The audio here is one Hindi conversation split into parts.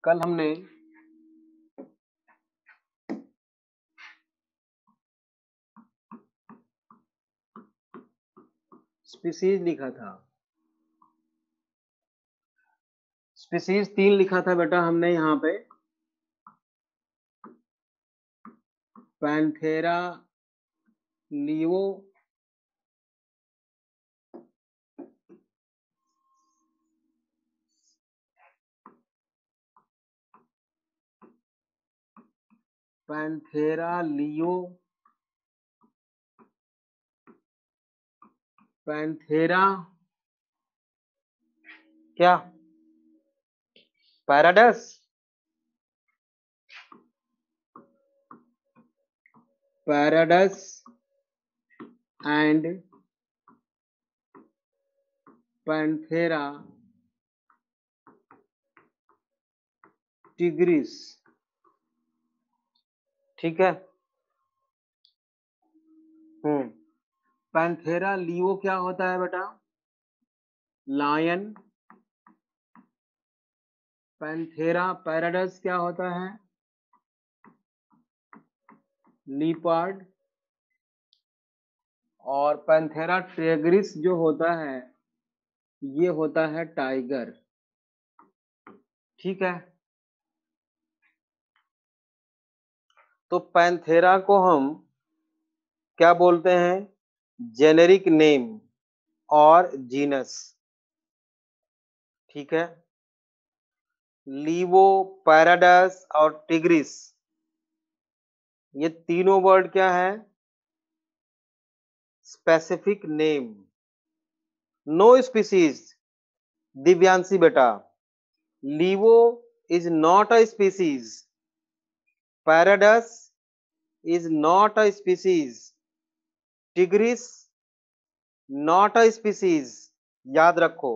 कल हमने स्पीसीज लिखा था। स्पीसीज 3 लिखा था बेटा हमने यहाँ पे, Panthera, leo, Panthera, leo, Panthera क्या, pardus, pardus and Panthera tigris. ठीक है। पैंथेरा लियो क्या होता है बेटा, लायन। पैंथेरा पैराडस क्या होता है, लीपर्ड। और पैंथेरा टिग्रिस जो होता है ये होता है टाइगर। ठीक है। तो पैंथेरा को हम क्या बोलते हैं, जेनेरिक नेम और जीनस। ठीक है। लीवो, पैराडस और टिग्रिस, ये तीनों वर्ड क्या है, specific name. No species, Divyanshi बेटा, leo is not a species, pardus is not a species, tigris not a species. याद रखो,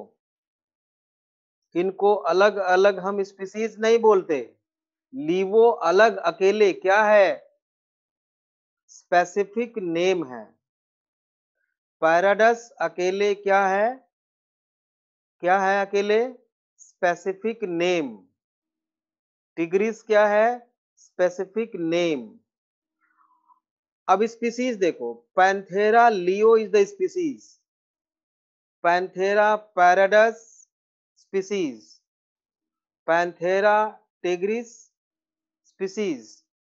इनको अलग अलग हम स्पीसीज नहीं बोलते। लीवो अलग अकेले क्या है, स्पेसिफिक नेम है। पैराडस अकेले क्या है, क्या है अकेले, स्पेसिफिक नेम। टिग्रिस क्या है, स्पेसिफिक नेम। अब स्पीसीज देखो, Panthera leo is the species, Panthera pardus species, Panthera tigris species,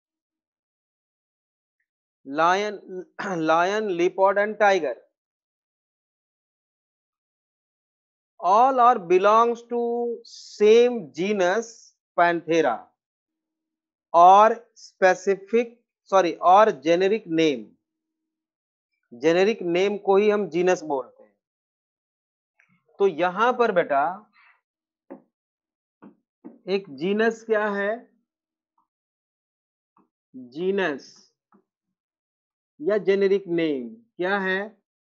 lion, leopard and tiger, all are belongs to same genus Panthera or और जेनेरिक नेम। जेनेरिक नेम को ही हम जीनस बोलते हैं। तो यहां पर बेटा एक जीनस क्या है, जीनस या जेनेरिक नेम क्या है,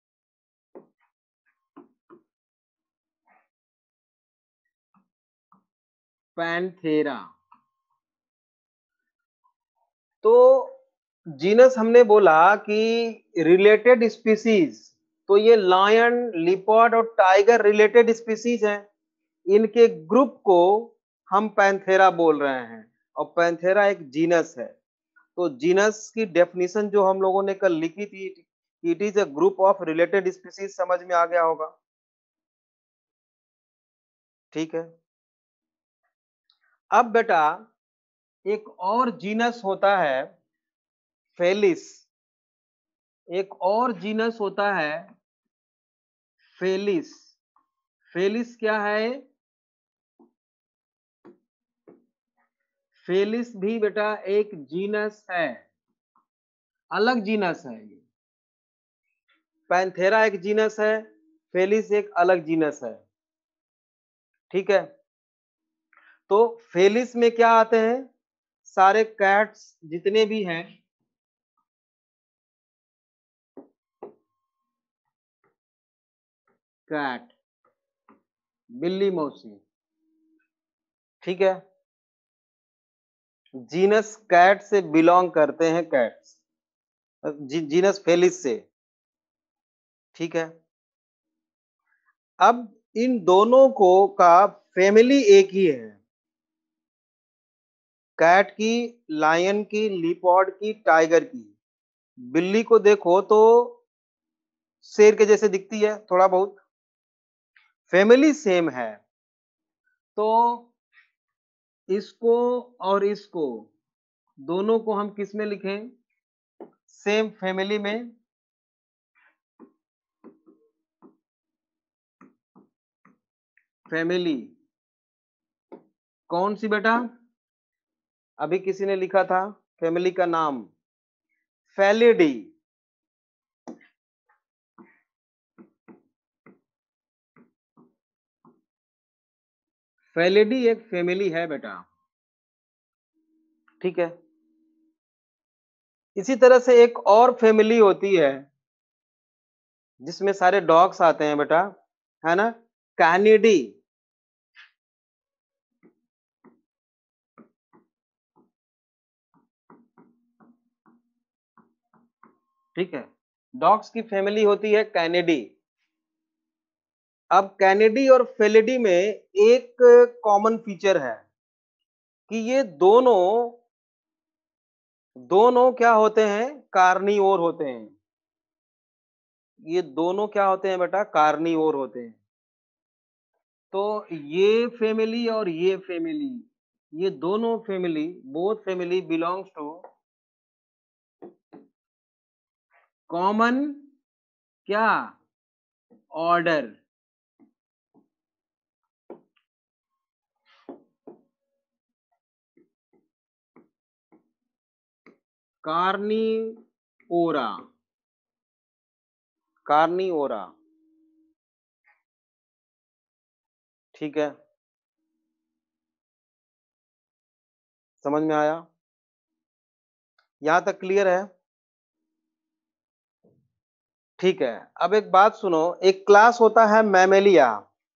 पैंथेरा। तो जीनस हमने बोला कि रिलेटेड स्पीसीज, तो ये लायन, लिपर्ड और टाइगर रिलेटेड स्पीसीज हैं। इनके ग्रुप को हम पैंथेरा बोल रहे हैं और पैंथेरा एक जीनस है। तो जीनस की डेफिनेशन जो हम लोगों ने कल लिखी थी, it is a group of related species, समझ में आ गया होगा। ठीक है। अब बेटा एक और जीनस होता है फेलिस, एक और जीनस होता है फेलिस। फेलिस क्या है, फेलिस भी बेटा एक जीनस है, अलग जीनस है। ये पैंथेरा एक जीनस है, फेलिस एक अलग जीनस है। ठीक है। तो फेलिस में क्या आते हैं, सारे कैट्स जितने भी हैं, कैट, बिल्ली मौसी। ठीक है। जीनस कैट से बिलोंग करते हैं, कैट्स जीनस फेलिस से। ठीक है। अब इन दोनों को का फैमिली एक ही है, कैट की, लायन की, लिपॉर्ड की, टाइगर की। बिल्ली को देखो तो शेर के जैसे दिखती है थोड़ा बहुत, फैमिली सेम है। तो इसको और इसको दोनों को हम किस में लिखें? सेम फैमिली में। फैमिली कौन सी बेटा? अभी किसी ने लिखा था फैमिली का नाम, फैलिडी। फैलिडी एक फैमिली है बेटा, ठीक है। इसी तरह से एक और फैमिली होती है जिसमें सारे डॉग्स आते हैं बेटा, है ना, कैनिडी। ठीक है, डॉग्स की फैमिली होती है कैनिडी। अब कैनिडी और फेलिडी में एक कॉमन फीचर है कि ये दोनों दोनों क्या होते हैं? कार्निवोर होते हैं। ये दोनों क्या होते हैं बेटा? कार्निवोर होते हैं। तो ये फैमिली और ये फैमिली, ये दोनों family, both family belongs to common क्या? ऑर्डर। कार्निओरा। कार्निओरा, ठीक है, समझ में आया? यहां तक क्लियर है? ठीक है। अब एक बात सुनो, एक क्लास होता है मैमेलिया।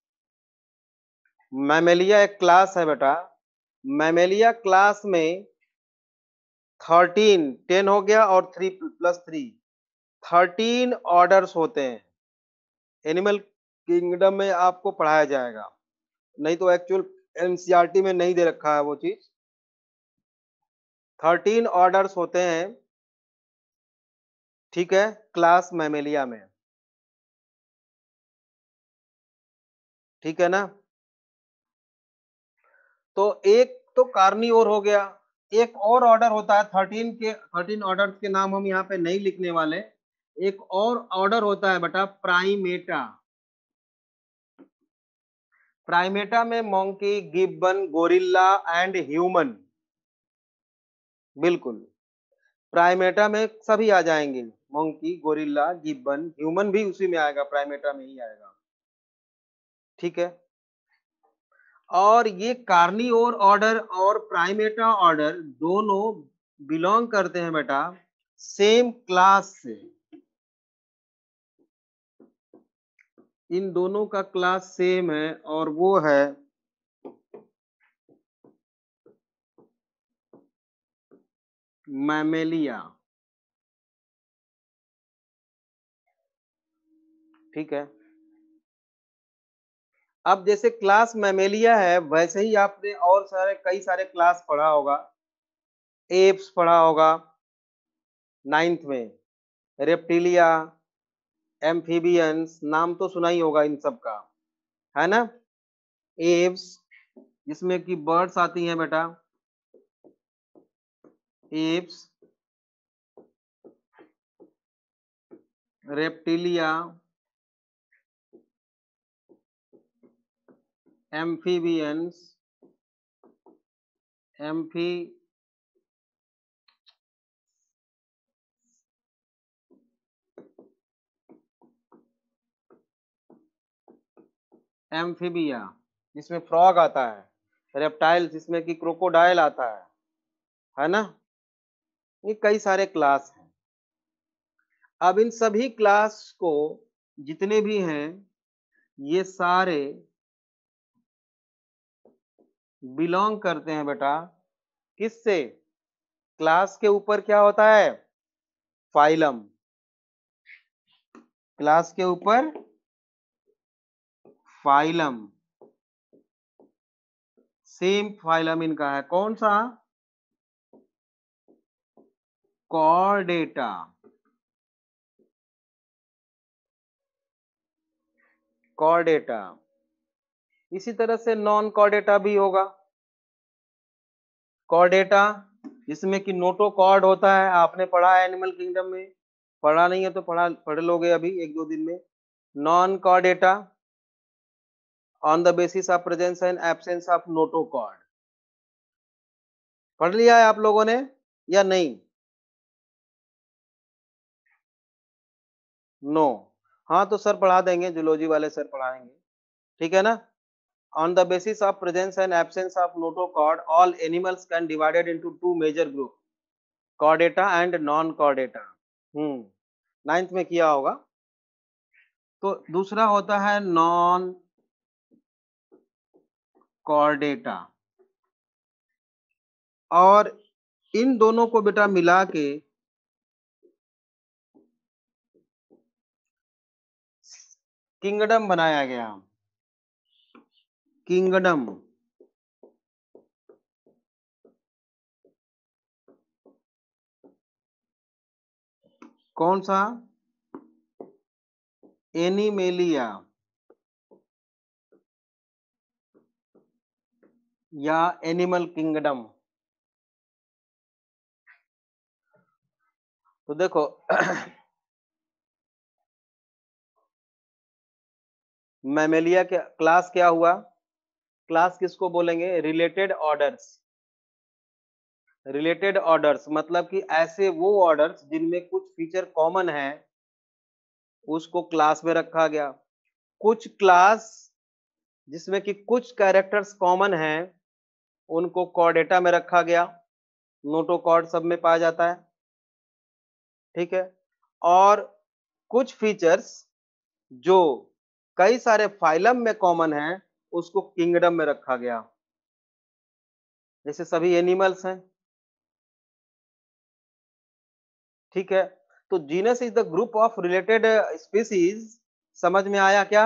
मैमेलिया एक क्लास है बेटा। मैमेलिया क्लास में 13, 10 हो गया और 3 प्लस 3, 13 ऑर्डर्स होते हैं। एनिमल किंगडम में आपको पढ़ाया जाएगा, नहीं तो एक्चुअल एनसीईआरटी में नहीं दे रखा है वो चीज। 13 ऑर्डर्स होते हैं, ठीक है, क्लास मैमेलिया में, ठीक है ना। तो एक तो कार्निवोर हो गया, एक और ऑर्डर होता है 13 ऑर्डर्स के नाम हम यहाँ पे नहीं लिखने वाले। एक और ऑर्डर होता है बेटा प्राइमेटा। प्राइमेटा में monkey, gibbon, gorilla and human. बिल्कुल, प्राइमेटा में सभी आ जाएंगे, मोंकी, गोरिल्ला, गिब्बन, ह्यूमन भी उसी में आएगा, प्राइमेटा में ही आएगा, ठीक है। और ये कार्निवोर ऑर्डर और प्राइमेटा ऑर्डर दोनों बिलोंग करते हैं बेटा सेम क्लास से। इन दोनों का क्लास सेम है और वो है मैमेलिया, ठीक है। अब जैसे क्लास मैमेलिया है वैसे ही आपने और सारे कई सारे क्लास पढ़ा होगा। एप्स पढ़ा होगा 9th में, रेप्टिलिया, एम्फीबियंस, नाम तो सुना ही होगा इन सब का, है ना। एप्स जिसमें कि बर्ड्स आती हैं बेटा, apes, Reptilia, amphibians, amphi Amphibia जिसमें फ्रॉग आता है, रेप्टाइल जिसमें कि क्रोकोडाइल आता है ना। ये कई सारे क्लास हैं। अब इन सभी क्लास को जितने भी हैं ये सारे बिलोंग करते हैं बेटा किससे? क्लास के ऊपर क्या होता है? फाइलम। क्लास के ऊपर फाइलम, सेम फाइलम इनका है, कौन सा? Chordata, Chordata. इसी तरह से नॉन कॉर्डेटा भी होगा। कॉर्डेटा जिसमें कि नोटोकॉर्ड होता है, आपने पढ़ा है एनिमल किंगडम में, पढ़ा नहीं है तो पढ़ लोगे अभी एक दो दिन में। Non Chordata on the basis of presence and absence of notochord. पढ़ लिया है आप लोगों ने या नहीं? नो। हाँ तो सर पढ़ा देंगे, जूलॉजी वाले सर पढ़ाएंगे, ठीक है ना। On the basis of presence and absence of notochord, all animals can divided into two major group, chordata and non-chordata। Ninth में किया होगा। तो दूसरा होता है नॉन कॉर्डेटा, और इन दोनों को बेटा मिला के किंगडम बनाया गया। किंगडम, कौन सा? एनिमेलिया या एनिमल किंगडम। तो देखो मैमेलिया क्या क्लास, क्या हुआ क्लास, किसको बोलेंगे? Related orders. रिलेटेड ऑर्डर्स मतलब कि ऐसे वो ऑर्डर्स जिनमें कुछ फीचर कॉमन है, उसको क्लास में रखा गया। कुछ क्लास जिसमें कि कुछ कैरेक्टर्स कॉमन हैं, उनको कॉर्डेटा में रखा गया। नोटोकॉर्ड सब में पाया जाता है, ठीक है। और कुछ फीचर्स जो कई सारे फाइलम में कॉमन है, उसको किंगडम में रखा गया। जैसे सभी एनिमल्स हैं, ठीक है। तो genus is the group of related species. समझ में आया क्या?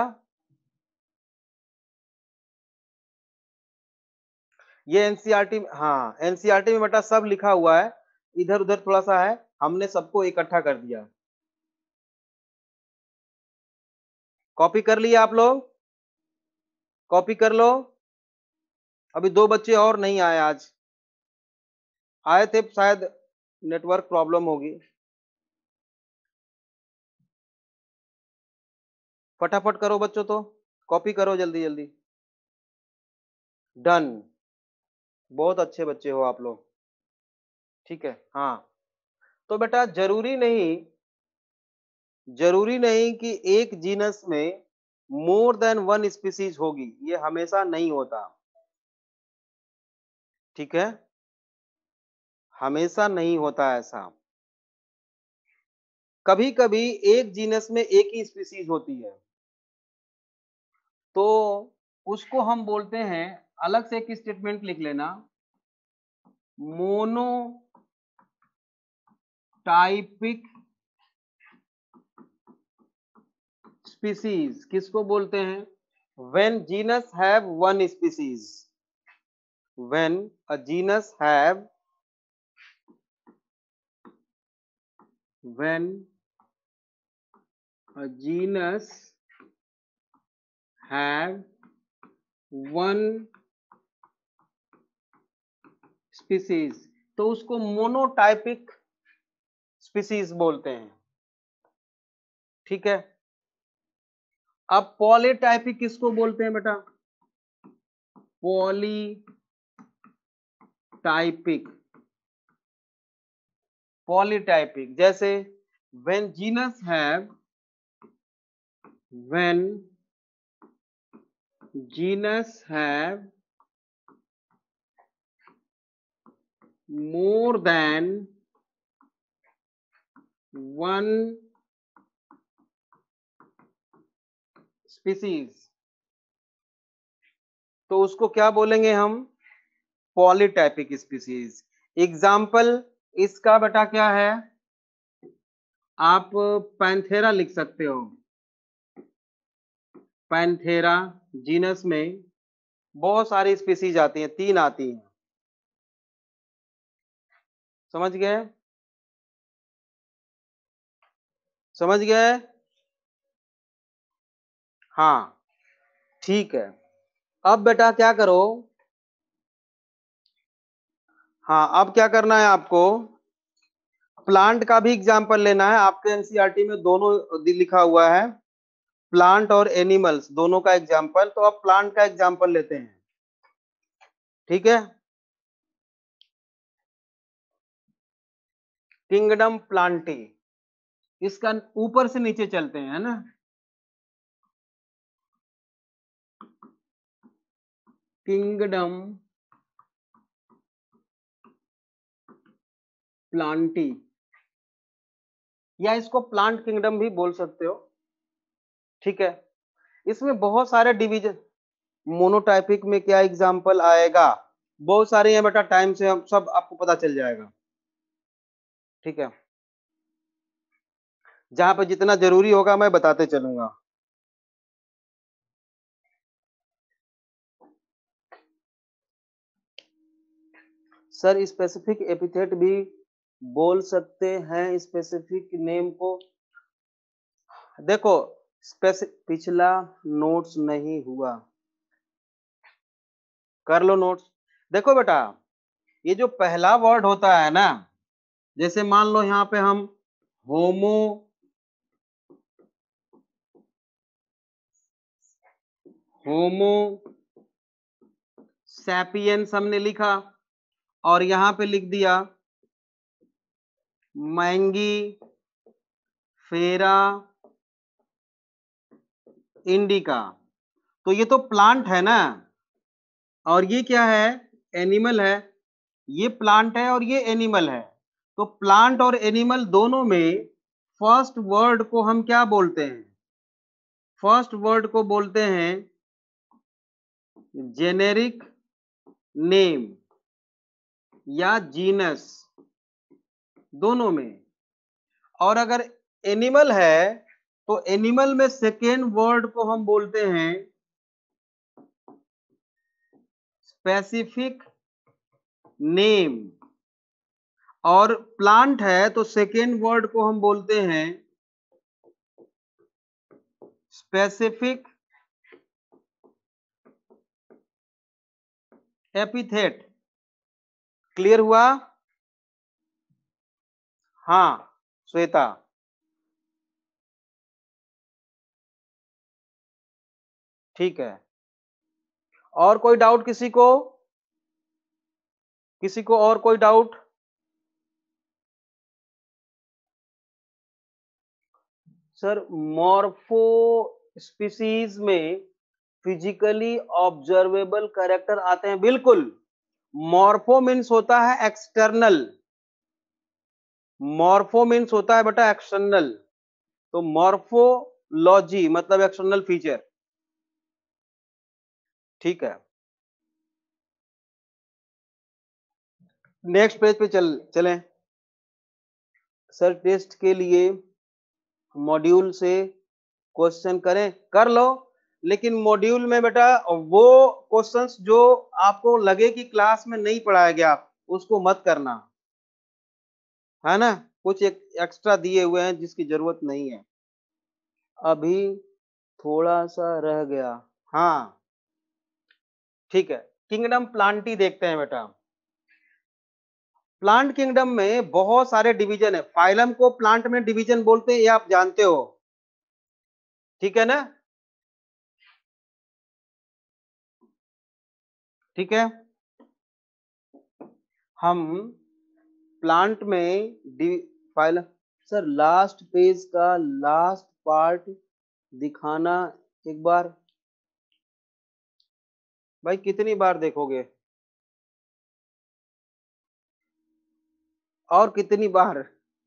ये एनसीईआरटी, हाँ एनसीईआरटी में बेटा सब लिखा हुआ है, इधर उधर थोड़ा सा है, हमने सबको इकट्ठा कर दिया। कॉपी कर लिया आप लोग? कॉपी कर लो। अभी दो बच्चे और नहीं आए आज, आए थे शायद नेटवर्क प्रॉब्लम होगी। फटाफट करो बच्चों, तो कॉपी करो जल्दी जल्दी। डन, बहुत अच्छे बच्चे हो आप लोग, ठीक है। हाँ तो बेटा जरूरी नहीं कि एक जीनस में मोर देन वन स्पीसीज होगी, ये हमेशा नहीं होता, ठीक है। हमेशा नहीं होता ऐसा। कभी कभी एक जीनस में एक ही स्पीसीज होती है, तो उसको हम बोलते हैं, अलग से एक स्टेटमेंट लिख लेना, मोनोटाइपिक स्पीसीज। किसको बोलते हैं? When genus have one species. When a genus have, when a genus have one species, तो उसको मोनोटाइपिक स्पीसीज बोलते हैं, ठीक है। अब पॉलीटाइपिक किसको बोलते हैं बेटा? पॉलीटाइपिक, पॉलीटाइपिक जैसे when genus have, when genus have more than one species, तो उसको क्या बोलेंगे हम? Polytypic species. एग्जाम्पल इसका बेटा क्या है? आप पैंथेरा लिख सकते हो। पैंथेरा जीनस में बहुत सारी स्पीसीज आती हैं, 3 आती हैं, समझ गए? समझ गए? हाँ, ठीक है। अब बेटा क्या करो, हाँ अब क्या करना है आपको, प्लांट का भी एग्जाम्पल लेना है। आपके एनसीईआरटी में दोनों लिखा हुआ है, प्लांट और एनिमल्स दोनों का एग्जाम्पल। तो अब प्लांट का एग्जाम्पल लेते हैं, ठीक है। किंगडम प्लांटी, इसका ऊपर से नीचे चलते हैं, है ना। किंगडम प्लांटी, या इसको प्लांट किंगडम भी बोल सकते हो, ठीक है। इसमें बहुत सारे डिवीजन, मोनोटाइपिक में क्या एग्जाम्पल आएगा, बहुत सारे हैं बेटा, टाइम से हम सब आपको पता चल जाएगा, ठीक है। जहां पे जितना जरूरी होगा मैं बताते चलूंगा। सर स्पेसिफिक एपिथेट भी बोल सकते हैं स्पेसिफिक नेम को। देखो पिछला नोट्स नहीं हुआ, कर लो नोट्स। देखो बेटा, ये जो पहला वर्ड होता है ना, जैसे मान लो यहाँ पे हम होमो होमो सैपियंस हमने लिखा, और यहां पे लिख दिया मैंगी फेरा इंडिका। तो ये तो प्लांट है ना, और ये क्या है, एनिमल है। ये प्लांट है और ये एनिमल है। तो प्लांट और एनिमल दोनों में फर्स्ट वर्ड को हम क्या बोलते हैं, फर्स्ट वर्ड को बोलते हैं जेनेरिक नेम या जीनस, दोनों में। और अगर एनिमल है तो एनिमल में सेकेंड वर्ड को हम बोलते हैं स्पेसिफिक नेम, और प्लांट है तो सेकेंड वर्ड को हम बोलते हैं स्पेसिफिक एपिथेट। क्लियर हुआ? हाँ श्वेता, ठीक है। और कोई डाउट किसी को, किसी को और कोई डाउट? सर मॉर्फो स्पीसीज में फिजिकली ऑब्जर्वेबल कैरेक्टर आते हैं, बिल्कुल। मॉर्फो मीन्स होता है एक्सटर्नल, मॉर्फो मीन्स होता है बेटा एक्सटर्नल। तो मॉर्फोलॉजी मतलब एक्सटर्नल फीचर, ठीक है। नेक्स्ट पेज पे चलें। सर टेस्ट के लिए मॉड्यूल से क्वेश्चन करें, कर लो, लेकिन मॉड्यूल में बेटा वो क्वेश्चंस जो आपको लगे कि क्लास में नहीं पढ़ाया गया उसको मत करना, है ना। कुछ एक एक्स्ट्रा दिए हुए हैं जिसकी जरूरत नहीं है। अभी थोड़ा सा रह गया, हाँ ठीक है। किंगडम प्लांटी देखते हैं बेटा। प्लांट किंगडम में बहुत सारे डिवीजन है, फाइलम को प्लांट में डिवीजन बोलते हैं, ये आप जानते हो, ठीक है ना। ठीक है, हम प्लांट में फाइलम, सर लास्ट पेज का लास्ट पार्ट दिखाना एक बार, भाई कितनी बार देखोगे, और कितनी बार?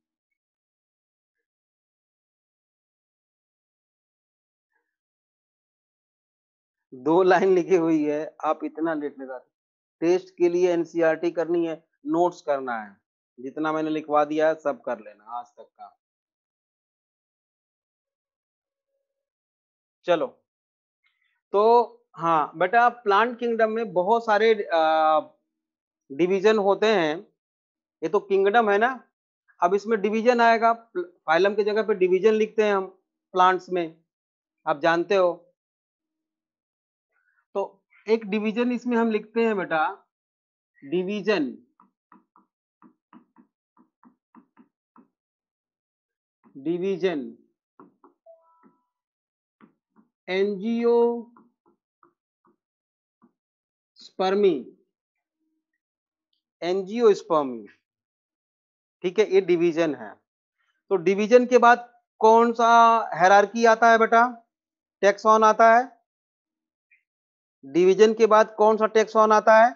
दो लाइन लिखी हुई है, आप इतना लेट लगाते। टेस्ट के लिए एनसीईआरटी करनी है, नोट्स करना है, जितना मैंने लिखवा दिया है सब कर लेना आज तक का। चलो, तो हाँ बेटा प्लांट किंगडम में बहुत सारे डिवीजन होते हैं। ये तो किंगडम है ना, अब इसमें डिवीजन आएगा, फाइलम की जगह पे डिवीजन लिखते हैं हम प्लांट्स में, आप जानते हो। तो एक डिवीजन इसमें हम लिखते हैं बेटा, division, division Angiospermae, Angiospermae, ठीक है, ये डिवीजन है। तो डिवीजन के बाद कौन सा हायरार्की आता है बेटा, टैक्सॉन आता है। डिवीजन के बाद कौन सा टैक्सॉन आता है,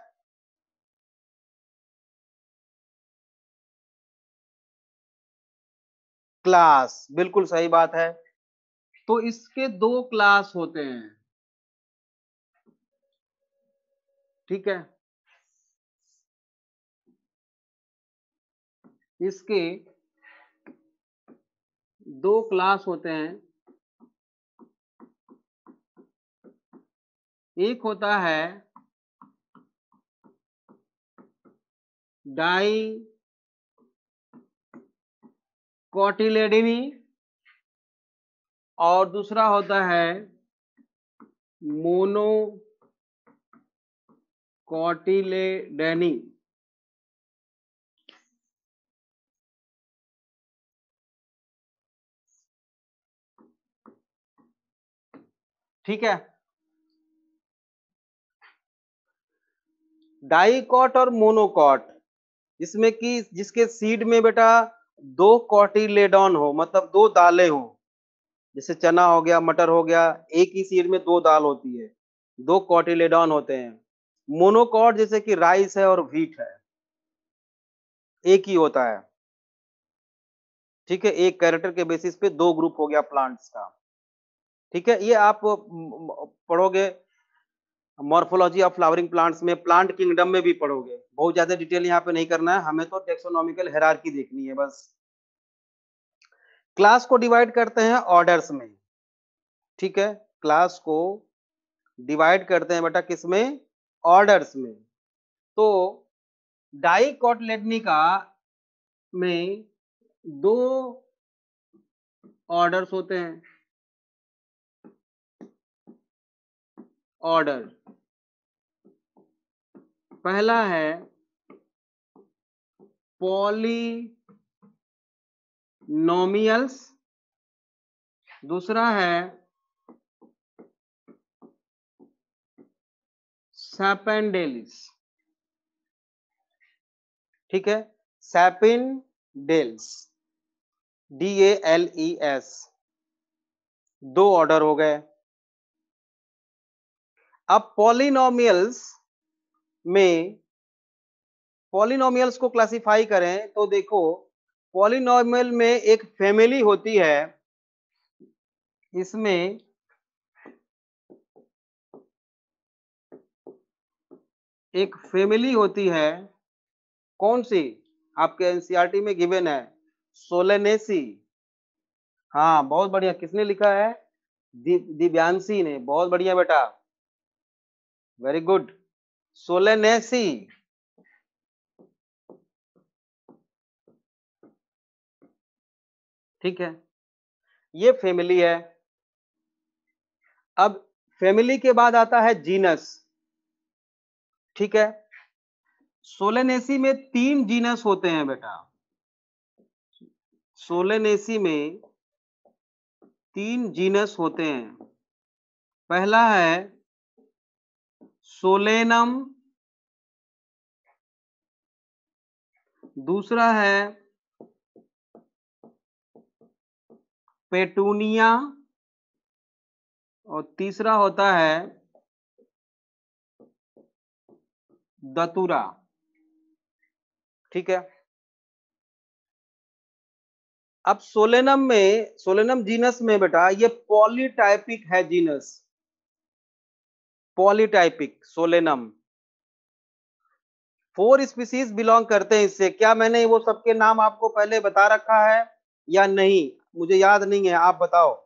क्लास, बिल्कुल सही बात है। तो इसके दो क्लास होते हैं, ठीक है, इसके दो क्लास होते हैं। एक होता है डाई कोटिलेडनी और दूसरा होता है मोनो कोटिलेडनी। ठीक है, डाइकॉट और मोनोकॉट, जिसमें कि जिसके सीड में बेटा दो कॉटिलेडॉन हो, मतलब दो दालें हो, जैसे चना हो गया, मटर हो गया, एक ही सीड में दो दाल होती है, दो कॉटिलेडॉन होते हैं। मोनोकॉट जैसे कि राइस है और व्हीट है, एक ही होता है, ठीक है, एक कैरेक्टर के बेसिस पे दो ग्रुप हो गया प्लांट्स का, ठीक है। ये आप पढ़ोगे मॉर्फोलॉजी ऑफ फ्लावरिंग प्लांट्स में, प्लांट किंगडम में भी पढ़ोगे, बहुत ज्यादा डिटेल यहाँ पे नहीं करना है हमें, तो टेक्सोनॉमिकल हायरार्की देखनी है बस। क्लास को डिवाइड करते हैं ऑर्डर्स में, ठीक है, क्लास को डिवाइड करते हैं बेटा किसमें, ऑर्डर्स में। तो डाइकोटिलेडनी में दो ऑर्डर्स होते हैं, ऑर्डर, पहला है पॉलिनोमियल्स, दूसरा है सैपेंडेल्स, ठीक है, सैपेंडेल्स, DALES, दो ऑर्डर हो गए। अब में पॉलिनोमियल्स को क्लासिफाई करें तो देखो, पॉलिनोमियल में एक फैमिली होती है, इसमें एक फैमिली होती है, कौन सी, आपके एनसीईआरटी में गिवन है, सोलेनेसी। हाँ बहुत बढ़िया, किसने लिखा है, दिव्यांशी ने, बहुत बढ़िया बेटा, वेरी गुड, सोलेनेसी, ठीक है, ये फैमिली है। अब फैमिली के बाद आता है जीनस, ठीक है, सोलेनेसी में तीन जीनस होते हैं बेटा, सोलेनेसी में तीन जीनस होते हैं। पहला है सोलेनम, दूसरा है पेटूनिया और तीसरा होता है दतुरा, ठीक है। अब सोलेनम जीनस में बेटा ये पॉलीटाइपिक है genus, polytypic Solanum, 4 species belong करते हैं इससे। क्या मैंने वो सबके नाम आपको पहले बता रखा है या नहीं, मुझे याद नहीं है, आप बताओ।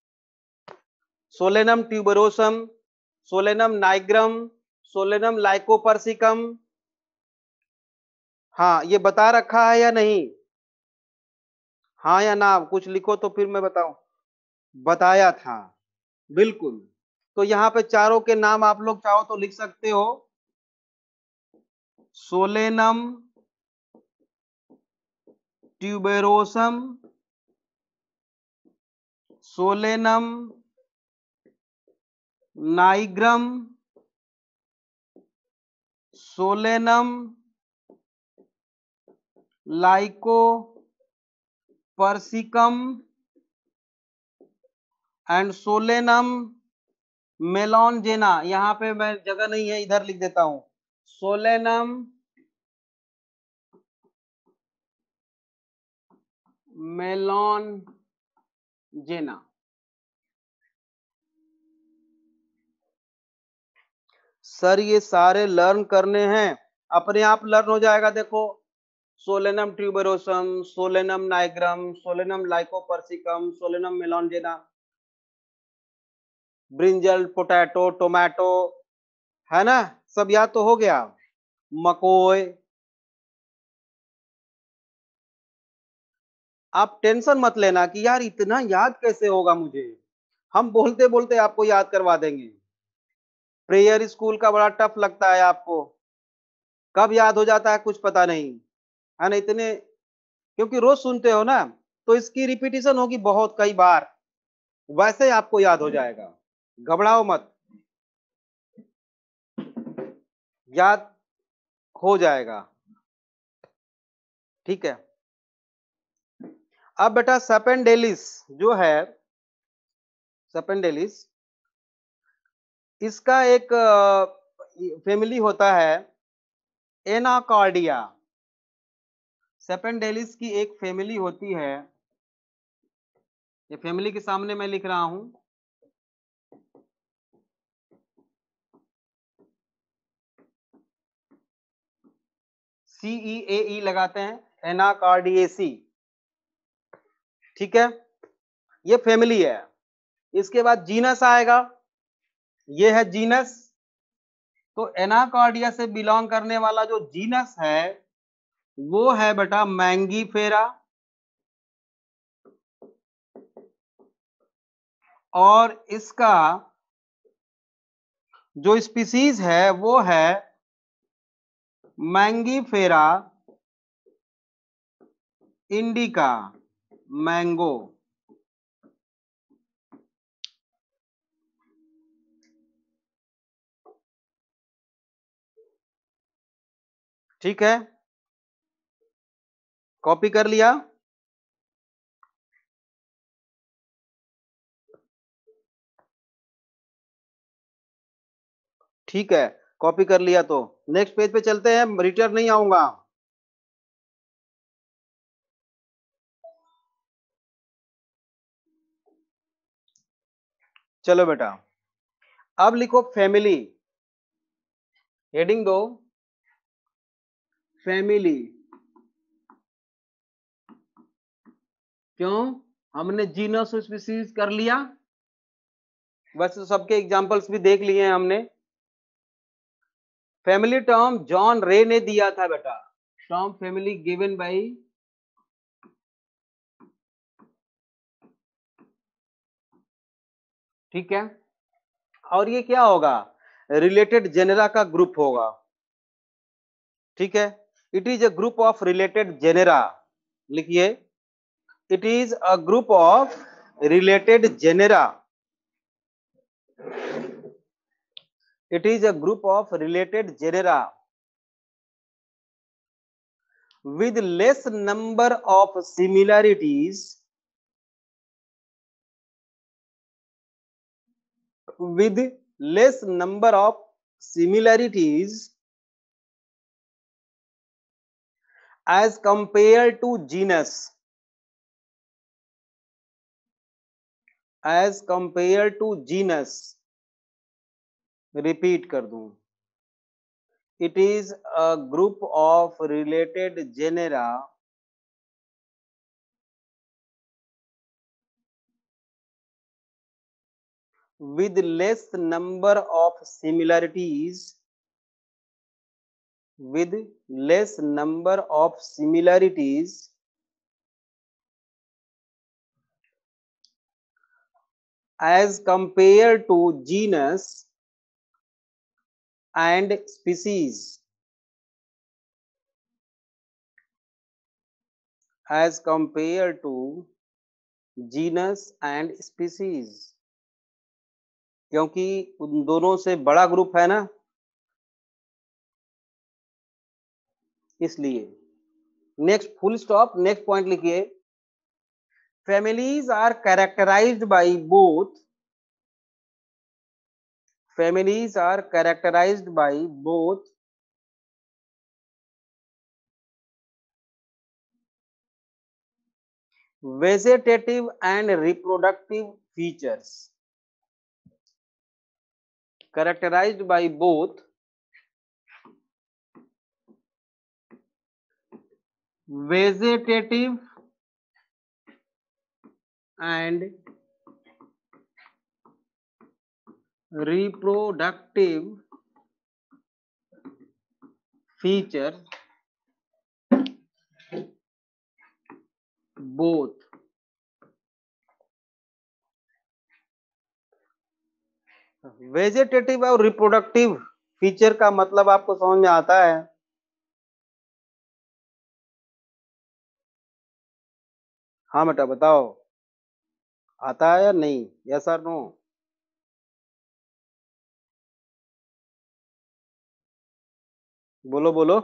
Solanum tuberosum, Solanum nigrum, Solanum lycopersicum, हाँ ये बता रखा है या नहीं, हाँ या ना, कुछ लिखो तो फिर मैं बताऊं। बताया था, बिल्कुल। तो यहाँ पे चारों के नाम आप लोग चाहो तो लिख सकते हो। Solanum tuberosum, Solanum nigrum, Solanum lycopersicum and Solanum melongena. यहाँ पे मैं जगह नहीं है, इधर लिख देता हूं। सोलेनम मेलॉनजेना। सर ये सारे लर्न करने हैं, अपने आप लर्न हो जाएगा। देखो, Solanum tuberosum, Solanum nigrum, Solanum lycopersicum, Solanum melongena, brinjal, potato, tomato, है ना, सब याद तो हो गया। मकोय। आप टेंशन मत लेना कि यार इतना याद कैसे होगा मुझे, हम बोलते बोलते आपको याद करवा देंगे। प्रेयर स्कूल का बड़ा टफ लगता है आपको, कब याद हो जाता है कुछ पता नहीं, है ना, इतने, क्योंकि रोज सुनते हो ना, तो इसकी रिपीटिशन होगी बहुत कई बार, वैसे आपको याद हो जाएगा। घबराओ मत, याद हो जाएगा। ठीक है। अब बेटा सेपेंडेलिस जो है, सेपेंडेलिस, इसका एक फैमिली होता है एनाकार्डिया। सेपेंडेलिस की एक फैमिली होती है, ये फैमिली के सामने मैं लिख रहा हूं, CEAE लगाते हैं, एनाकार्डिएसी। ठीक है, ये फैमिली है। इसके बाद जीनस आएगा, ये है जीनस। तो एनाकार्डिया से बिलोंग करने वाला जो जीनस है वो है बेटा मैंगीफेरा, और इसका जो स्पीसीज है वो है मैंगीफेरा इंडिका, मैंगो। ठीक है, कॉपी कर लिया। ठीक है, कॉपी कर लिया तो नेक्स्ट पेज पे चलते हैं, रिटर्न नहीं आऊंगा। चलो बेटा, अब लिखो फैमिली, हेडिंग दो फैमिली। क्यों, हमने जीनस स्पीसीज कर लिया, वैसे सबके एग्जांपल्स भी देख लिए हैं हमने। फैमिली टर्म जॉन रे ने दिया था बेटा, टर्म फैमिली गिवन बाय ठीक है। और ये क्या होगा, रिलेटेड जेनेरा का ग्रुप होगा। ठीक है, it is a group of related genera, लिखिए, it is a group of related genera, it is a group of related genera with less number of similarities, with less number of similarities as compared to genus, as compared to genus। Repeat कर दूं, it is a group of related genera with less number of similarities, with less number of similarities as compared to genus and species, as compared to genus and species, क्योंकि उन दोनों से बड़ा ग्रुप है ना, इसलिए। Next full stop, next point लिखिए। Families are characterized by both, families are characterized by both vegetative and reproductive features, characterized by both vegetative and reproductive features, both। Vegetative और रिप्रोडक्टिव फीचर का मतलब आपको समझ में आता है? हाँ बेटा बताओ, आता है या नहीं? यस और नो? बोलो बोलो।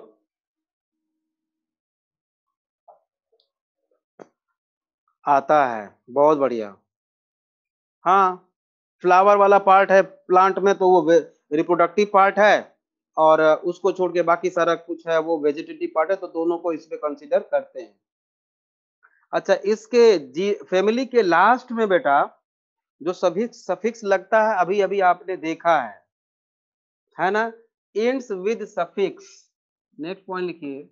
आता है, बहुत बढ़िया। हाँ, फ्लावर वाला पार्ट है प्लांट में तो वो रिप्रोडक्टिव पार्ट है, और उसको छोड़ के बाकी सारा कुछ है वो वेजिटेटिव पार्ट है, तो दोनों को इसमें कंसीडर करते हैं। अच्छा, इसके जी फैमिली के लास्ट में बेटा जो सफिक्स लगता है, अभी अभी आपने देखा है ना, ends with suffix. Next point लिखिए,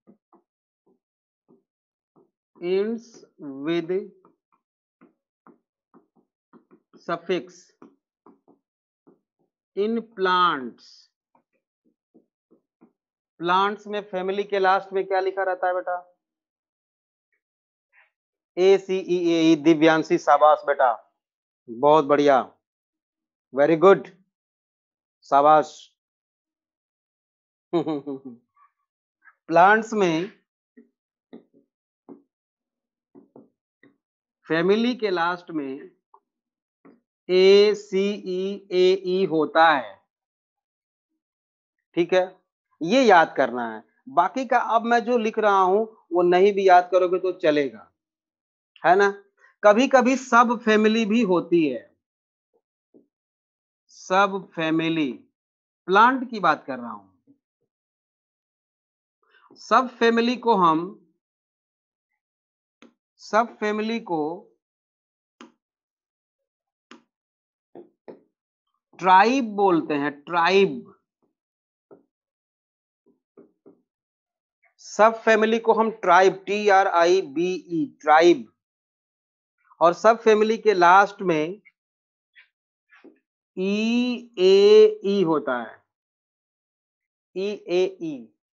ends with suffix in plants. Plants में फैमिली के लास्ट में क्या लिखा रहता है बेटा? ACEAE। दिव्यांशी, शाबाश बेटा, बहुत बढ़िया, वेरी गुड, शाबाश। प्लांट्स में फैमिली के लास्ट में ACEAE होता है, ठीक है, ये याद करना है। बाकी का अब मैं जो लिख रहा हूं वो नहीं भी याद करोगे तो चलेगा, है ना। कभी कभी सब फैमिली भी होती है, सब फैमिली, प्लांट की बात कर रहा हूं। सब फैमिली को ट्राइब बोलते हैं, ट्राइब। सब फैमिली को हम ट्राइब, TRIBE, ट्राइब। और सब फैमिली के लास्ट में EAE होता है, EAE,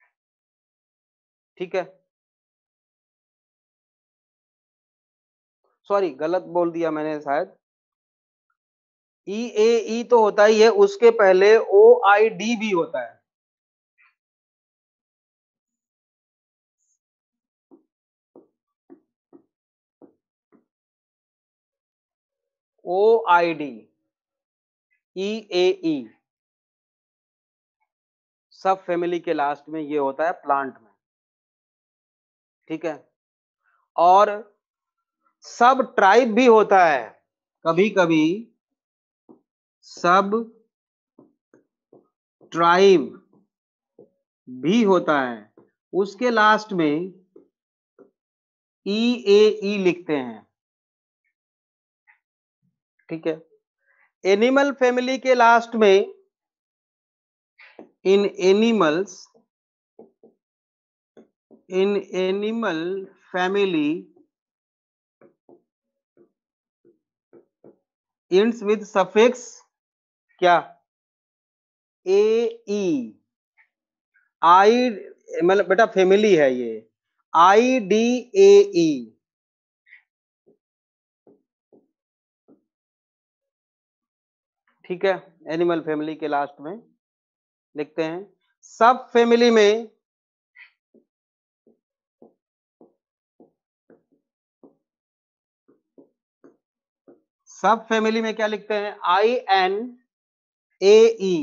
ठीक है। सॉरी, गलत बोल दिया मैंने शायद। EAE तो होता ही है, उसके पहले OID भी होता है। OID, EAE, सब फैमिली के लास्ट में ये होता है प्लांट में, ठीक है। और सब ट्राइब भी होता है, कभी कभी सब ट्राइब भी होता है, उसके लास्ट में EAE लिखते हैं, ठीक है। एनिमल फैमिली के लास्ट में in animal family ends with suffix क्या? AE, आई, मतलब बेटा फैमिली है ये, IDAE, ठीक है, एनिमल फैमिली के लास्ट में लिखते हैं सब फैमिली में क्या लिखते हैं? INAE।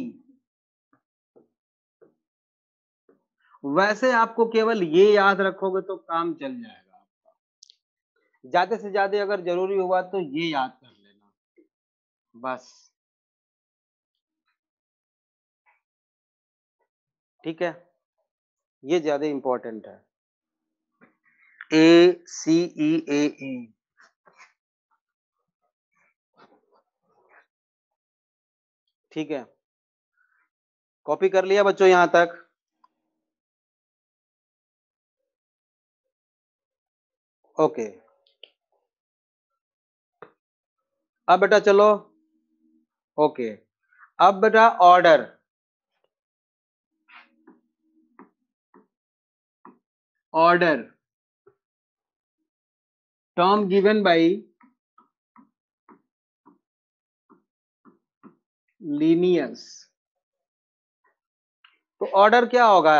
वैसे आपको केवल ये याद रखोगे तो काम चल जाएगा आपका, ज्यादा से ज्यादा अगर जरूरी हुआ तो ये याद कर लेना बस। ठीक है, ये ज्यादा इंपॉर्टेंट है। ACEAE। ठीक है, कॉपी कर लिया बच्चों यहां तक? ओके, अब बेटा चलो। ओके, अब बेटा order term given by Linnaeus. तो ऑर्डर क्या होगा?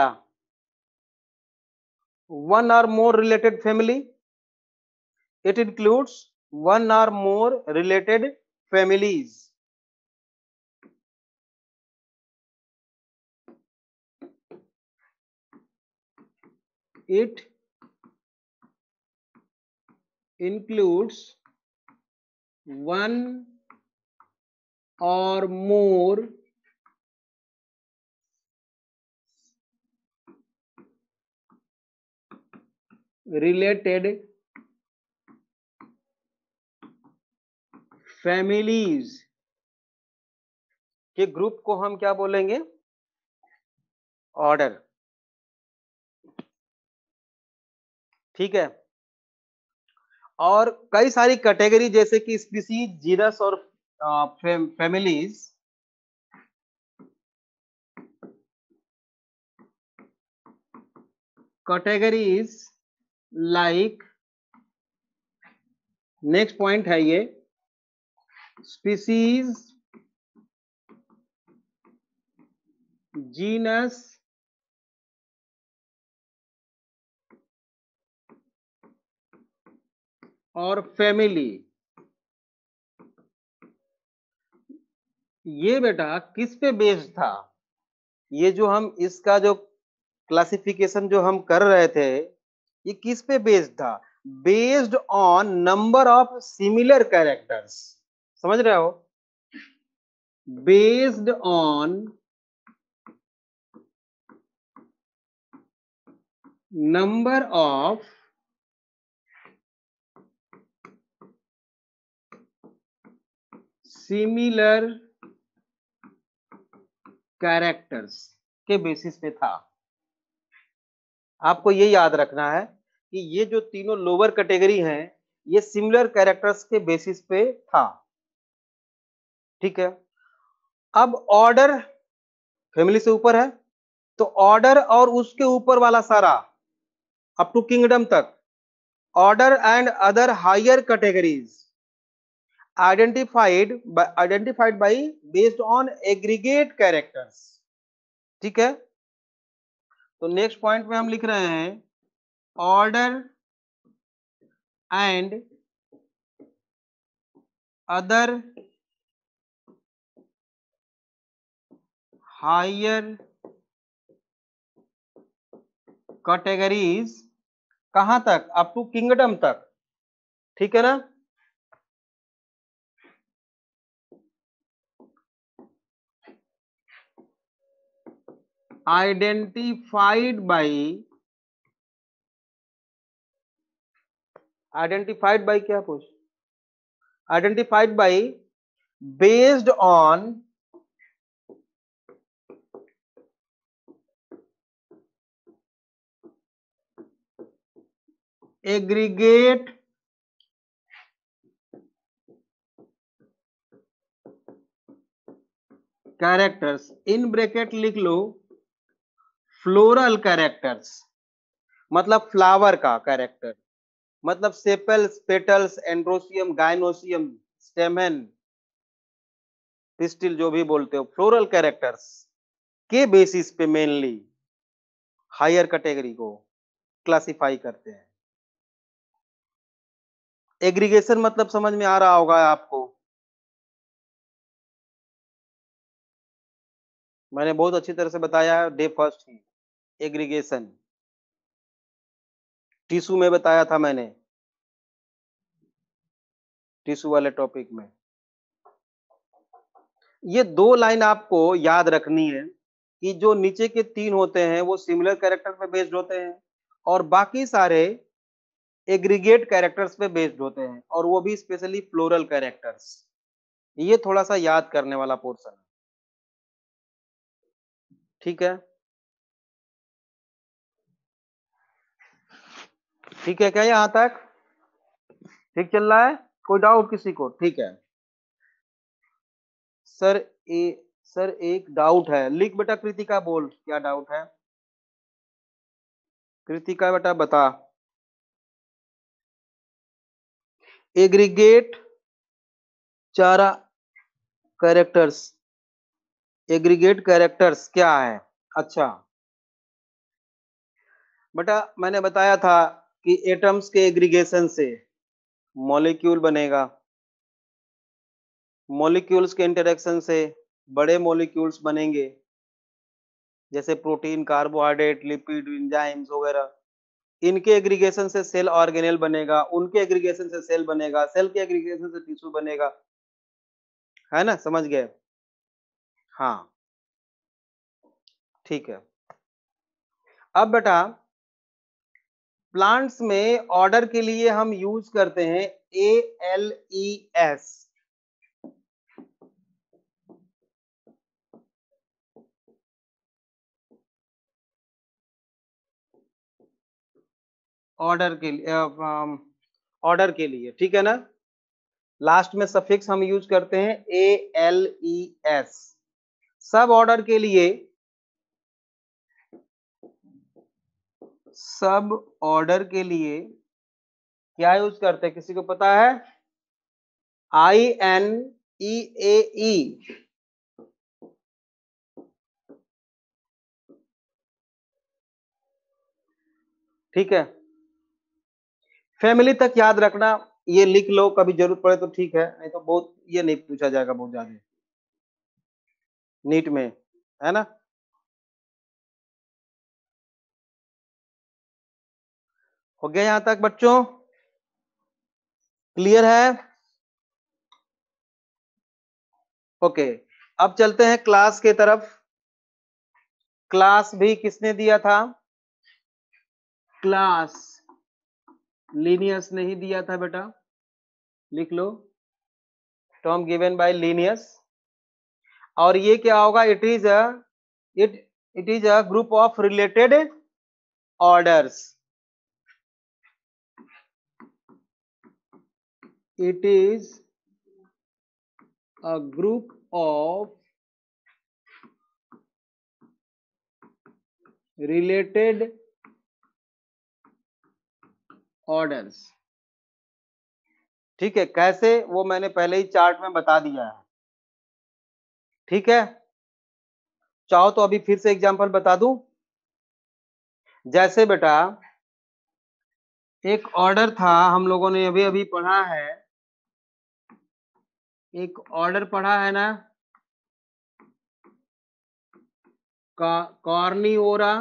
One or more related family, it includes one or more related families. It includes one or more related families के ग्रुप को हम क्या बोलेंगे? ऑर्डर। ठीक है, और कई सारी कैटेगरी जैसे कि स्पीसीज, जीनस और families categories like, next point है ये, स्पीसीज, जीनस और फैमिली। ये बेटा किस पे बेस्ड था? ये जो हम इसका जो क्लासिफिकेशन जो हम कर रहे थे, ये किस पे बेस्ड था? Based on number of similar characters. समझ रहे हो? Based on number of similar characters के बेसिस पे था। आपको ये याद रखना है कि ये जो तीनों लोअर कैटेगरी हैं, ये सिमिलर कैरेक्टर्स के बेसिस पे था। ठीक है, अब ऑर्डर फैमिली से ऊपर है, तो ऑर्डर और उसके ऊपर वाला सारा अप टू किंगडम तक, order and other higher categories identified by based on aggregate characters। ठीक है, तो नेक्स्ट पॉइंट में हम लिख रहे हैं order and other higher categories, कहां तक? अप टू किंगडम तक। ठीक है ना? आइडेंटिफाइड बाई क्या पूछ? Identified by based on aggregate characters, in bracket लिख लो फ्लोरल कैरेक्टर्स, मतलब फ्लावर का कैरेक्टर, मतलब sepals, petals, androecium, gynoecium, stamen, pistil जो भी बोलते हो, फ्लोरल कैरेक्टर्स के बेसिस पे मेनली हायर कैटेगरी को क्लासिफाई करते हैं। एग्रीगेशन मतलब समझ में आ रहा होगा आपको, मैंने बहुत अच्छी तरह से बताया है डे फर्स्ट ही। एग्रीगेशन टिश्यू में बताया था मैंने, टिश्यू वाले टॉपिक में। ये 2 लाइन आपको याद रखनी है कि जो नीचे के 3 होते हैं वो सिमिलर कैरेक्टर पे बेस्ड होते हैं और बाकी सारे एग्रीगेट कैरेक्टर्स पे बेस्ड होते हैं, और वो भी स्पेशली फ्लोरल कैरेक्टर्स। ये थोड़ा सा याद करने वाला पोर्शन है, ठीक है? ठीक है क्या यहां तक? ठीक चल रहा है? कोई डाउट किसी को? ठीक है सर। सर एक डाउट है, लिख बेटा कृतिका, बोल क्या डाउट है? कृतिका बेटा बता। एग्रीगेट चारा कैरेक्टर्स, एग्रीगेट कैरेक्टर्स क्या है? अच्छा बेटा, मैंने बताया था कि एटम्स के एग्रीगेशन से मॉलिक्यूल बनेगा, मॉलिक्यूल्स के इंटरेक्शन से बड़े मॉलिक्यूल्स बनेंगे, जैसे प्रोटीन, कार्बोहाइड्रेट, लिपिड, एंजाइम्स वगैरह। इनके एग्रीगेशन से सेल ऑर्गेनेल बनेगा, उनके एग्रीगेशन से सेल बनेगा, सेल के एग्रीगेशन से टिश्यू बनेगा, है ना? समझ गए? हाँ ठीक है। अब बेटा प्लांट्स में ऑर्डर के लिए हम यूज करते हैं ALES। ऑर्डर के लिए, ऑर्डर के लिए, ठीक है ना? लास्ट में सफिक्स हम यूज करते हैं ALES। सब ऑर्डर के लिए, सब ऑर्डर के लिए क्या यूज करते हैं, किसी को पता है? INEAE। ठीक है, फैमिली तक याद रखना, ये लिख लो, कभी जरूरत पड़े तो ठीक है, नहीं तो बहुत ये नहीं पूछा जाएगा बहुत ज्यादा नीट में, है ना? हो गया यहां तक बच्चों? क्लियर है? ओके, अब चलते हैं क्लास के तरफ। क्लास भी किसने दिया था? क्लास लीनियस ने ही दिया था बेटा, लिख लो, टर्म गिवन बाय लीनियस। और ये क्या होगा? It is it is a group of related orders. It is a group of related orders. ठीक है, कैसे वो मैंने पहले ही चार्ट में बता दिया है, ठीक है? चाहो तो अभी फिर से एग्जांपल बता दूं। जैसे बेटा एक ऑर्डर था, हम लोगों ने अभी अभी पढ़ा है, एक ऑर्डर पढ़ा है ना, कॉर्निओरा।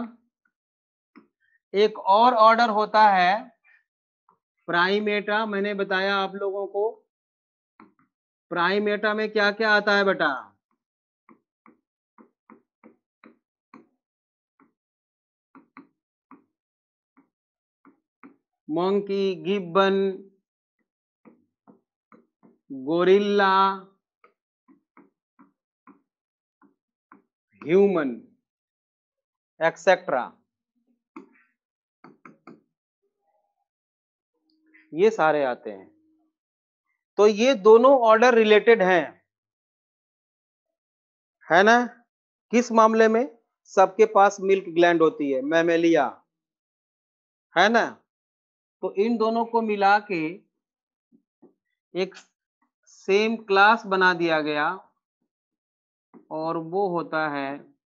एक और ऑर्डर होता है प्राइमेटा, मैंने बताया आप लोगों को। प्राइमेटा में क्या क्या आता है बेटा? Monkey, gibbon, gorilla, human, etcetera, ये सारे आते हैं। तो ये दोनों ऑर्डर रिलेटेड हैं, है ना? किस मामले में? सबके पास मिल्क ग्लैंड होती है, मैमेलिया, है ना? तो इन दोनों को मिला के एक सेम क्लास बना दिया गया, और वो होता है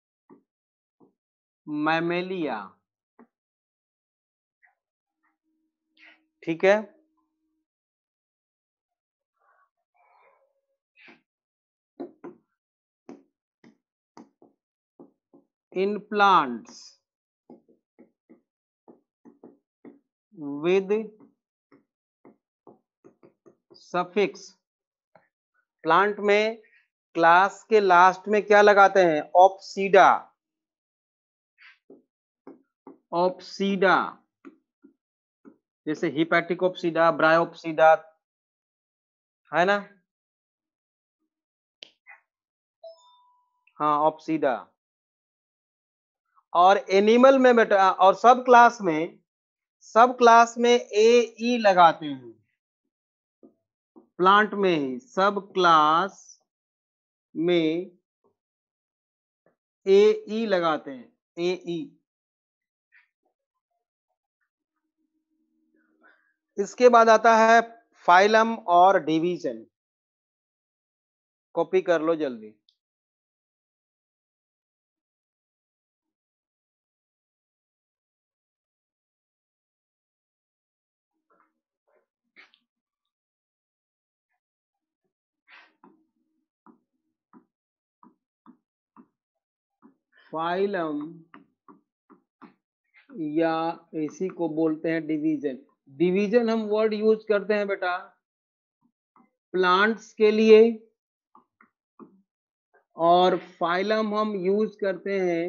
मैमेलिया। ठीक है। In plants with suffix, plant में क्लास के लास्ट में क्या लगाते हैं? ऑप्सीडा। ऑप्सीडा जैसे हिपैटिकोप्सीडा, ब्रायोप्सीडा, है ना? हाँ, ऑप्सीडा। और एनिमल में बेटा, और सब क्लास में ए ई लगाते हैं। प्लांट में ही सब क्लास में ए ई लगाते हैं, ए ई। इसके बाद आता है फाइलम और डिवीजन। कॉपी कर लो जल्दी। फाइलम या इसी को बोलते हैं डिवीजन। डिवीजन हम वर्ड यूज करते हैं बेटा प्लांट्स के लिए, और फाइलम हम यूज करते हैं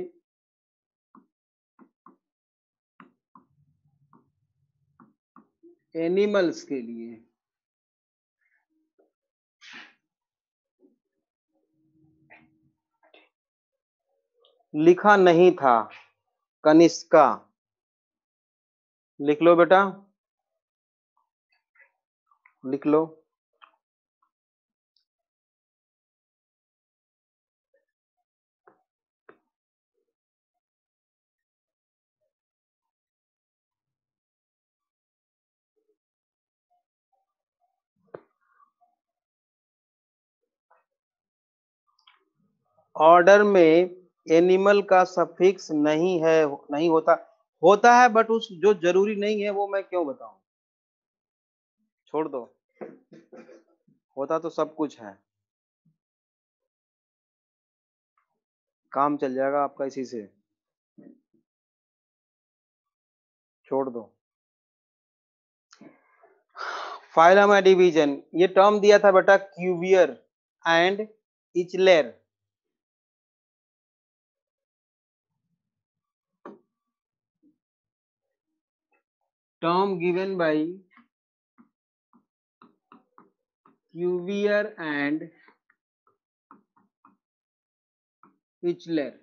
एनिमल्स के लिए। लिखा नहीं था कनिष्का, लिख लो बेटा, लिख लो। ऑर्डर में एनिमल का सफिक्स नहीं है, नहीं होता, होता है बट उस जो जरूरी नहीं है वो मैं क्यों बताऊं, छोड़ दो। होता तो सब कुछ है, काम चल जाएगा आपका इसी से, छोड़ दो। फाइलम एंड डिवीजन, ये टर्म दिया था बेटा Cuvier and Eichler. Term given by Cuvier and Eichler.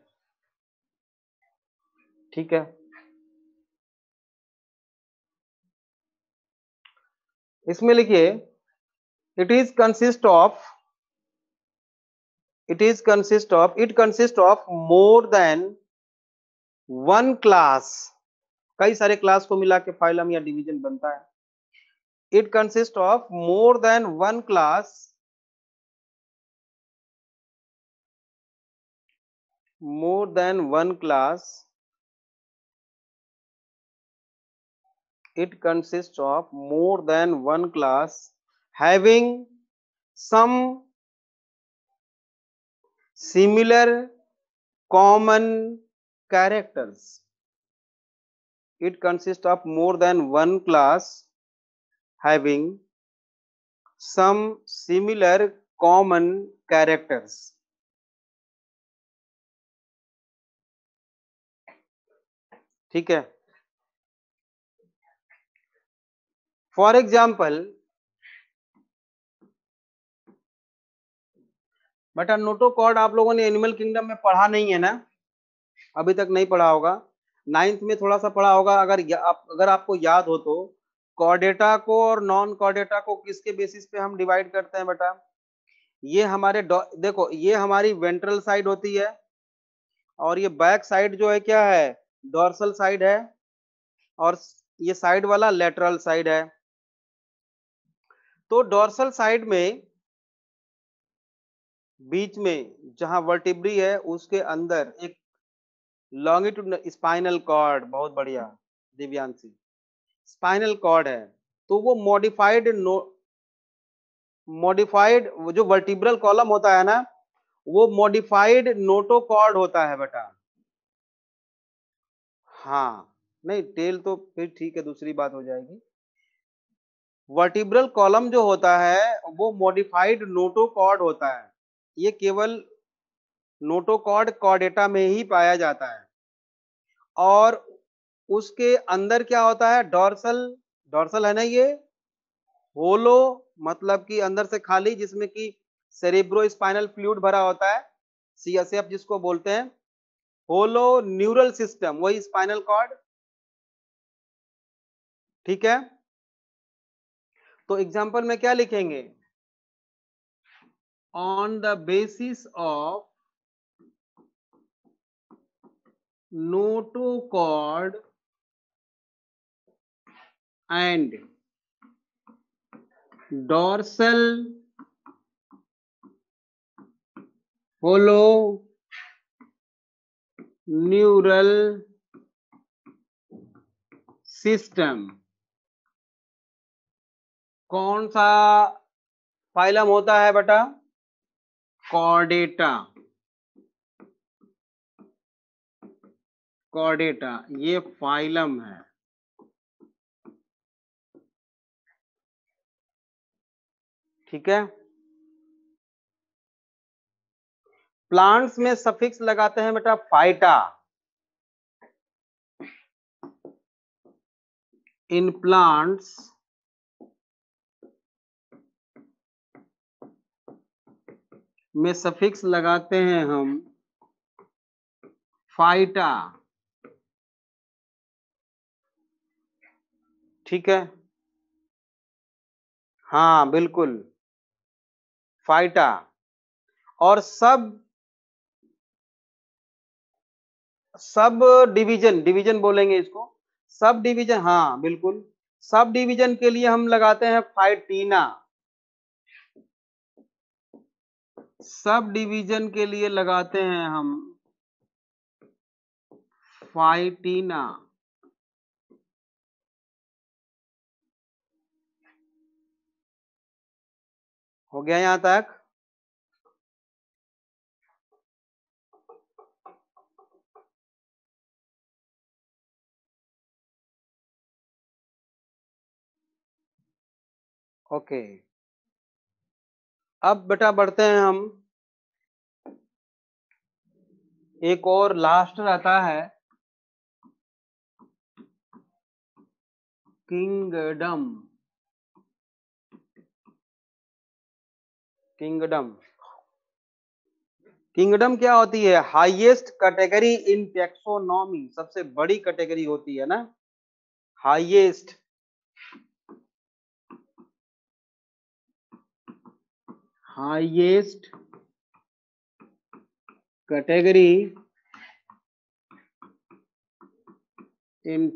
ठीक है, इसमें लिखिए it is consist of, it consists of more than one class, कई सारे क्लास को मिला के फाइलम या डिवीजन बनता है। it consists of more than one class, more than one class, it consists of more than one class having some similar common characters. It consists of more than one class having some similar common characters. ठीक है। फॉर एग्जाम्पल बेटा नोटोकॉर्ड आप लोगों ने एनिमल किंगडम में पढ़ा नहीं है ना, अभी तक नहीं पढ़ा होगा, 9th में थोड़ा सा पढ़ा होगा। अगर आपको याद हो तो कॉर्डेटा को और नॉन कॉर्डेटा को किसके बेसिस पे हम डिवाइड करते हैं बेटा? ये हमारे देखो ये हमारी वेंट्रल साइड होती है, और ये बैक साइड जो है क्या है? डॉर्सल साइड है, और ये साइड वाला लेटरल साइड है। तो डॉर्सल साइड में बीच में जहां वर्टिब्री है उसके अंदर एक लॉन्गिट्यूड स्पाइनल कॉर्ड, बहुत बढ़िया दिव्यांशी, स्पाइनल कॉर्ड है, तो वो मॉडिफाइड वो जो वर्टिब्रल कॉलम होता है ना, वो मॉडिफाइड नोटोकॉर्ड होता है बेटा। हाँ, नहीं टेल तो फिर ठीक है, दूसरी बात हो जाएगी। वर्टिब्रल कॉलम जो होता है वो मॉडिफाइड नोटोकॉर्ड होता है, ये केवल नोटोकॉर्ड कॉर्डेटा में ही पाया जाता है। और उसके अंदर क्या होता है, डॉर्सल, डॉर्सल है ना ये, होलो मतलब कि अंदर से खाली, जिसमें कि सेरेब्रो स्पाइनल फ्लूइड भरा होता है, सीएसएफ जिसको बोलते हैं, होलो न्यूरल सिस्टम, वही स्पाइनल कॉर्ड। ठीक है, तो एग्जांपल में क्या लिखेंगे, on the basis of notochord and dorsal hollow neural system, कौन सा फाइलम होता है बेटा, कॉर्डेटा, कॉर्डेटा ये फाइलम है। ठीक है, प्लांट्स में सफिक्स लगाते हैं बेटा फाइटा, इन प्लांट्स में सफिक्स लगाते हैं हम फाइटा। ठीक है, हाँ बिल्कुल फाइटा। और सब सब डिवीजन, डिवीजन बोलेंगे इसको, सब डिवीजन, हाँ बिल्कुल, सब डिवीजन के लिए हम लगाते हैं फाइटीना, सब डिवीजन के लिए लगाते हैं हम फाइटीना। हो गया यहां तक। ओके, अब बेटा बढ़ते हैं हम, एक और लास्ट रहता है किंगडम, किंगडम, किंगडम क्या होती है, हाईएस्ट कैटेगरी इन टैक्सोनॉमी, सबसे बड़ी कैटेगरी होती है ना, highest, highest category in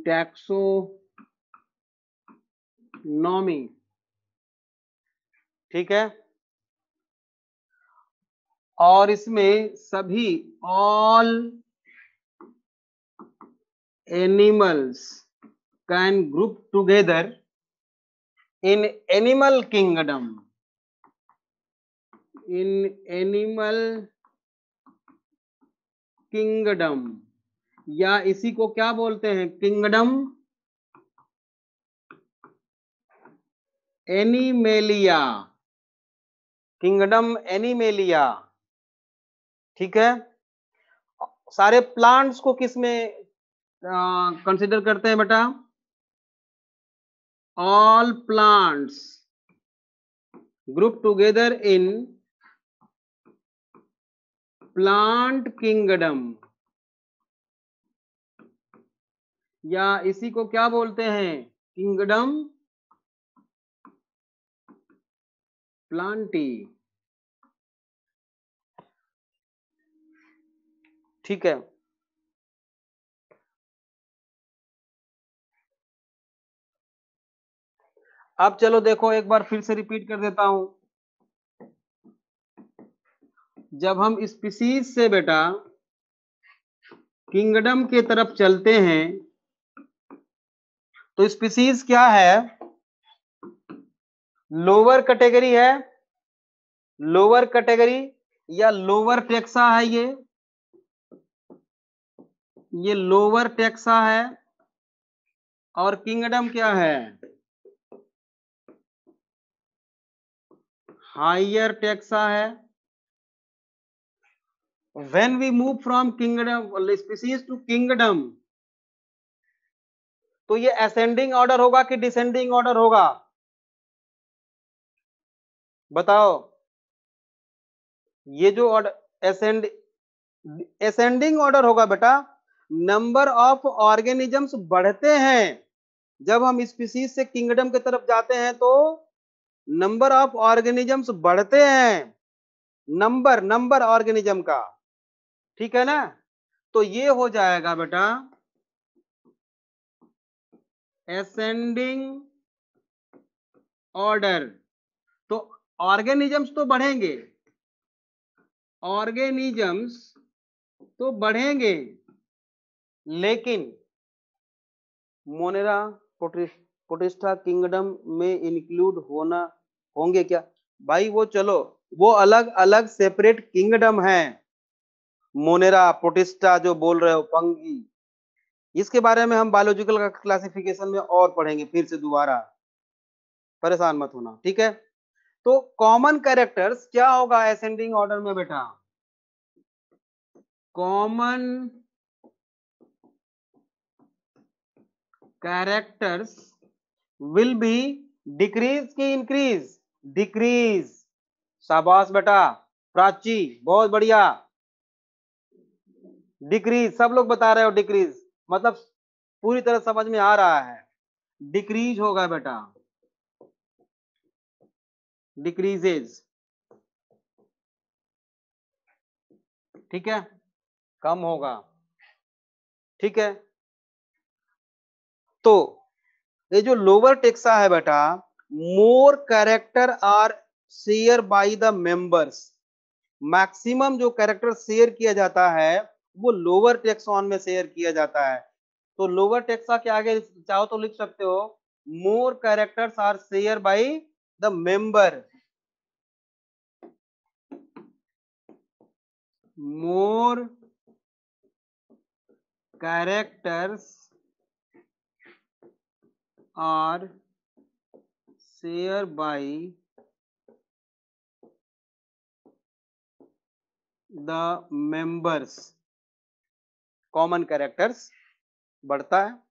taxonomy. ठीक है, और इसमें सभी all animals can group together in animal kingdom, in animal kingdom, या इसी को क्या बोलते हैं, किंगडम एनिमेलिया, किंगडम एनिमेलिया। ठीक है, सारे प्लांट्स को किस में कंसिडर करते हैं बेटा, all plants group together in plant kingdom, या इसी को क्या बोलते हैं, किंगडम प्लांटी। ठीक है, अब चलो देखो एक बार फिर से रिपीट कर देता हूं, जब हम स्पीसीज से बेटा किंगडम के तरफ चलते हैं तो स्पीसीज क्या है? लोअर कैटेगरी है, लोअर कैटेगरी या लोअर टेक्सा है, ये लोअर टेक्सा है। और किंगडम क्या है? हायर टेक्सा है। When we move from kingdom species to kingdom, तो ये असेंडिंग ऑर्डर होगा कि डिसेंडिंग ऑर्डर होगा? बताओ। ये जो ऑर्डर असेंडिंग ऑर्डर होगा बेटा। नंबर ऑफ ऑर्गेनिजम्स बढ़ते हैं जब हम स्पीसीज से किंगडम की तरफ जाते हैं, तो नंबर ऑफ ऑर्गेनिजम्स बढ़ते हैं, नंबर ऑर्गेनिज्म का, ठीक है ना? तो ये हो जाएगा बेटा असेंडिंग ऑर्डर। तो ऑर्गेनिजम्स तो बढ़ेंगे, ऑर्गेनिजम्स तो बढ़ेंगे, लेकिन मोनेरा प्रोटिस्टा किंगडम में इंक्लूड होंगे क्या? भाई वो चलो, वो अलग अलग सेपरेट किंगडम है। मोनेरा प्रोटिस्टा जो बोल रहे हो, फंगी, इसके बारे में हम बायोलॉजिकल क्लासिफिकेशन में और पढ़ेंगे फिर से दोबारा, परेशान मत होना, ठीक है? तो कॉमन कैरेक्टर्स क्या होगा असेंडिंग ऑर्डर में बेटा? Common characters will be decrease की इंक्रीज? डिक्रीज। शाबाश बेटा प्राची, बहुत बढ़िया। डिक्रीज, सब लोग बता रहे हो डिक्रीज, मतलब पूरी तरह समझ में आ रहा है। डिक्रीज होगा बेटा, डिक्रीजेज, ठीक है, कम होगा, ठीक है। तो ये जो लोअर टेक्सा है बेटा, more character are share by the members. Maximum जो कैरेक्टर शेयर किया जाता है वो लोअर टेक्सॉन में शेयर किया जाता है। तो लोअर टेक्सा के आगे चाहो तो लिख सकते हो more characters are share by the member, more characters are share by the members. Common characters बढ़ता है,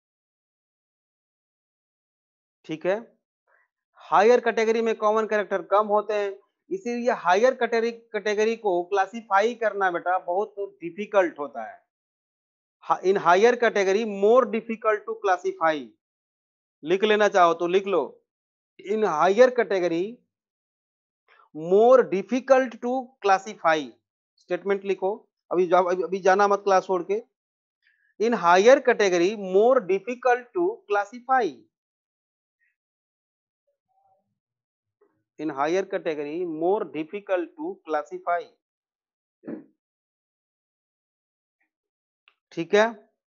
ठीक है। हायर कैटेगरी में कॉमन कैरेक्टर कम होते हैं, इसीलिए हायर कैटेगरी को क्लासिफाई करना बेटा बहुत डिफिकल्ट होता है। In higher category more difficult to classify. लिख लेना चाहो तो लिख लो, in higher category more difficult to classify. Statement लिखो, अभी जाना मत क्लास छोड़ के। In higher category more difficult to classify, in higher category more difficult to classify, ठीक है।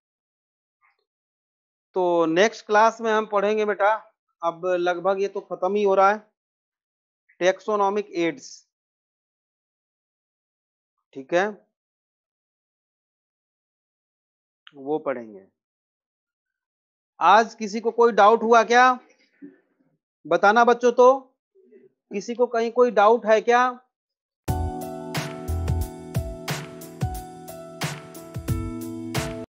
तो नेक्स्ट क्लास में हम पढ़ेंगे बेटा, अब लगभग ये तो खत्म ही हो रहा है, टेक्सोनॉमिक एड्स, ठीक है, वो पढ़ेंगे। आज किसी को कोई डाउट हुआ क्या? बताना बच्चों, तो किसी को कहीं कोई डाउट है क्या?